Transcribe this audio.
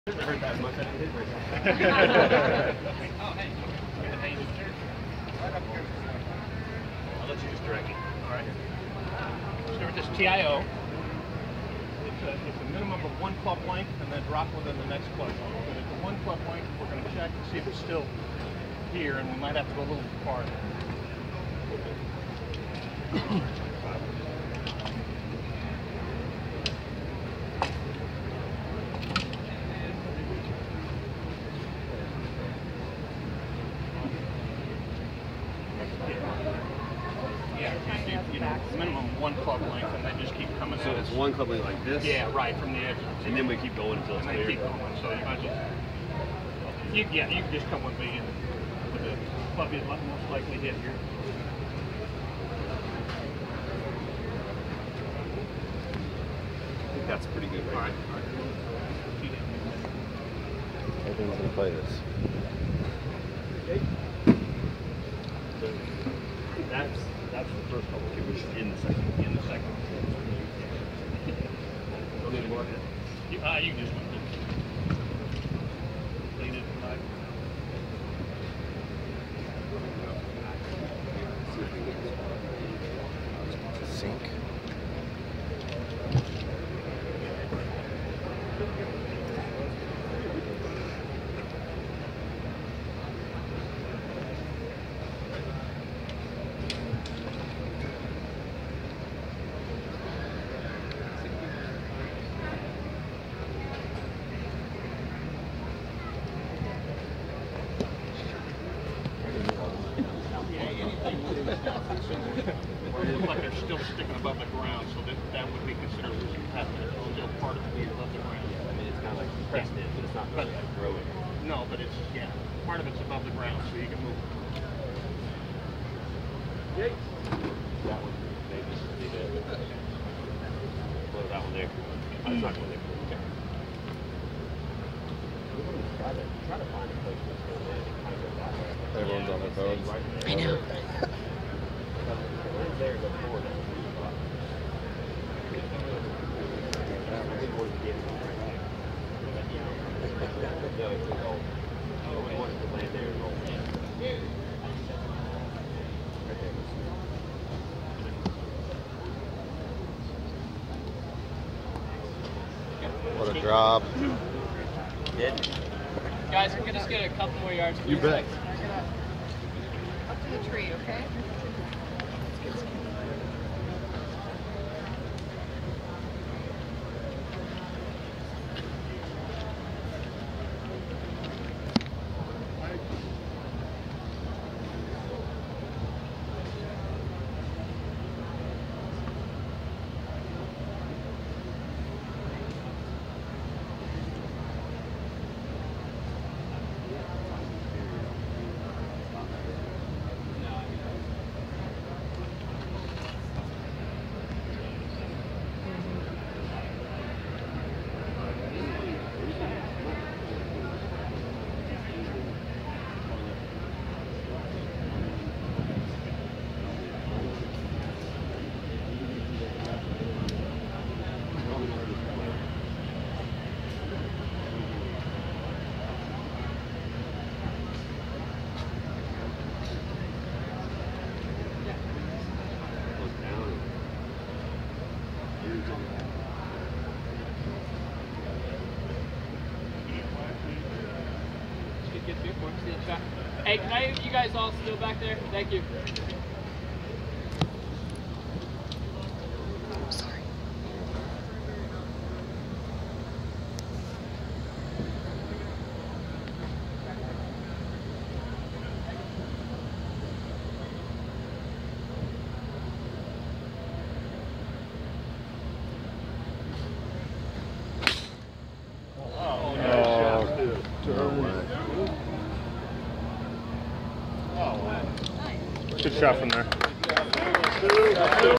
I heard that much. I didn't hit right now. Oh, hey. I'll let you just direct it. All right. Start with this TIO. It's a minimum of 1 club length and then drop within the next club length. But at the 1 club length, we're going to check to see if it's still here, and we might have to go a little farther. Minimum 1 club length, and then just keep coming out. So it's 1 club length like this? Yeah, right, from the edge. And then we keep going until it's clear? Keep going, so you might just... you can just come with me, and with the club is most likely hit here. I think that's pretty good right now. All right. Everyone's going to play this. Okay. That's the first couple. Okay, we're just in the second. In the second. Don't need more? You can just lead it back. Sink. Or it looks like they're still sticking above the ground, so that would be considered still part of it above the ground. Yeah, I mean, it's kind of like pressed in, but it's not really like growing. No, but it's, part of it's above the ground, so you can move. Yay! That one, maybe just leave it. Blow that one there. It's not going there. Okay. Try to find a place that's going to land and kind of go that way. Everyone's on their phones. I know. There, go forward. What a drop. Guys, we can just get a couple more yards. You bet. Up to the tree, okay? Hey, can I have you guys all still back there? Thank you. Sorry. Good shot from there.